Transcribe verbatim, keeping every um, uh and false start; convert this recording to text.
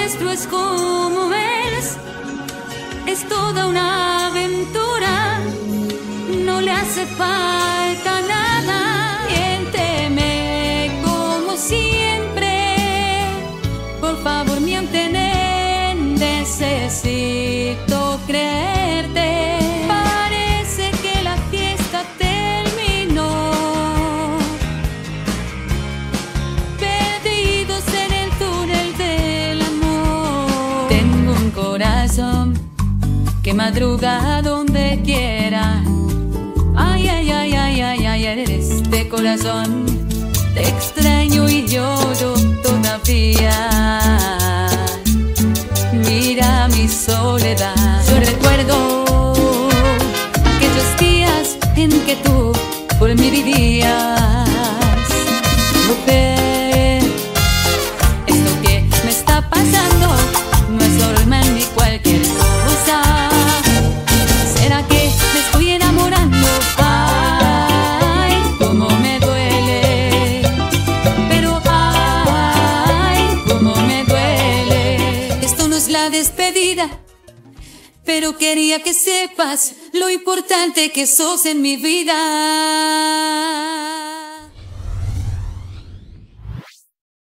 nuestro es como es, es toda una aventura, no le hace falta nada. Miénteme como siempre, por favor miénteme, necesito creerte. Parece que la fiesta terminó, perdidos en el túnel del amor. Tengo un corazón que madruga donde quiera. Ay, ay, ay, ay, ay, ay, eres de corazón. Te extraño y lloro todavía. Mira mi soledad. Yo recuerdo aquellos días en que tú por mí vivías. Mujer, esto que me está pasando no es normal ni cualquier cosa. ¿Será que me estoy enamorando? Ay, cómo me duele. Pero ay, cómo me duele. Esto no es la despedida, pero quería que sepas lo importante que sos en mi vida.